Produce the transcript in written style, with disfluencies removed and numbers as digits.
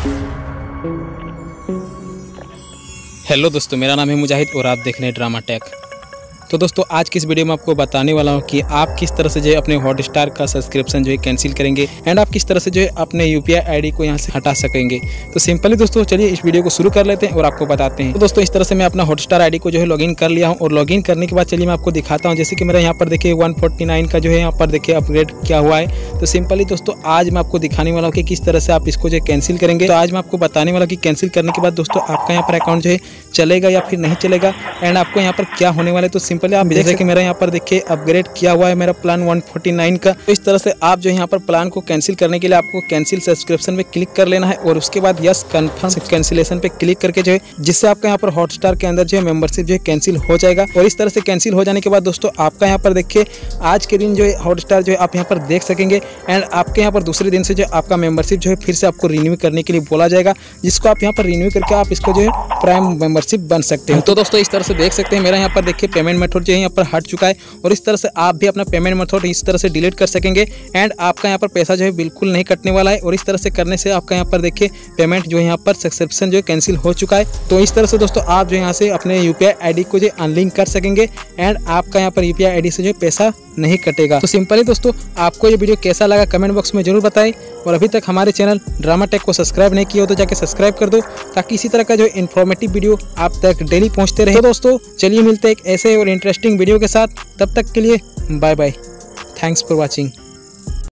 Hello दोस्तों, मेरा नाम है मुजाहिद और आप देख रहे हैं ड्रामा टेक। तो दोस्तों आज की इस वीडियो में आपको बताने वाला हूं कि आप किस तरह से जो है अपने हॉटस्टार का सब्सक्रिप्शन जो है कैंसिल करेंगे एंड आप किस तरह से जो है अपने यूपीआई आईडी को यहां से हटा सकेंगे। तो सिंपली दोस्तों चलिए इस वीडियो को शुरू कर लेते हैं और आपको बताते हैं। तो दोस्तों इस तरह से मैं अपना हॉटस्टार आईडी को जो है लॉगिन कर लिया हूं और लॉगिन करने के बाद चलिए मैं आपको दिखाता हूँ। जैसे कि मेरा यहाँ पर देखिए 149 का जो है यहाँ पर देखिए अपग्रेड किया हुआ है। तो सिंपली दोस्तों आज मैं आपको दिखाने वाला हूँ कि किस तरह से आप इसको जो है कैंसिल करेंगे। तो आज मैं आपको बताने वाला कि कैंसिल करने के बाद दोस्तों आपका यहाँ पर अकाउंट जो है चलेगा या फिर नहीं चलेगा एंड आपको यहाँ पर क्या होने वाला है। तो सिंपली आप देख कि मेरा यहाँ पर देखिए अपग्रेड किया हुआ है मेरा प्लान 149 का। तो इस तरह से आप जो यहाँ पर प्लान को कैंसिल करने के लिए आपको कैंसिल सब्सक्रिप्शन पे क्लिक कर लेना है और उसके बाद यस कंफर्म कैंसिलेशन पे क्लिक करके जो है जिससे आपका यहाँ पर हॉटस्टार के अंदर जो है मेंबरशिप जो है कैंसिल हो जाएगा। और इस तरह से कैंसिल हो जाने के बाद दोस्तों आपका यहाँ पर देखिए आज के दिन जो है हॉटस्टार जो है आप यहाँ पर देख सकेंगे एंड आपके यहाँ पर दूसरे दिन से जो आपका मेंबरशिप जो है फिर से आपको रिन्यू करने के लिए बोला जाएगा, जिसको आप यहाँ पर रिन्यू करके आप इसको जो है प्राइम मेंबरशिप बन सकते हैं। तो दोस्तों इस तरह से देख सकते हैं मेरा यहाँ पर देखिए पेमेंट मेथड जो है यहाँ पर हट चुका है और इस तरह से आप भी अपना पेमेंट मेथड इस तरह से डिलीट कर सकेंगे एंड आपका यहाँ पर पैसा जो है बिल्कुल नहीं कटने वाला है। और इस तरह से करने से आपका यहाँ पर देखिए पेमेंट जो है यहाँ पर सब्सक्रिप्शन जो है कैंसिल हो चुका है। तो इस तरह से दोस्तों आप जो यहाँ से अपने यूपीआई आईडी को जो अनलिंक कर सकेंगे एंड आपका यहाँ पर यूपीआई आईडी से जो पैसा नहीं कटेगा। तो सिंपली दोस्तों आपको ये वीडियो कैसा लगा कमेंट बॉक्स में जरूर बताएं और अभी तक हमारे चैनल ड्रामा टेक को सब्सक्राइब नहीं किया हो तो जाके सब्सक्राइब कर दो ताकि इसी तरह का जो इन्फॉर्मेटिव वीडियो आप तक डेली पहुंचते रहे। तो दोस्तों चलिए मिलते हैं एक ऐसे और इंटरेस्टिंग वीडियो के साथ, तब तक के लिए bye bye. Thanks for watching.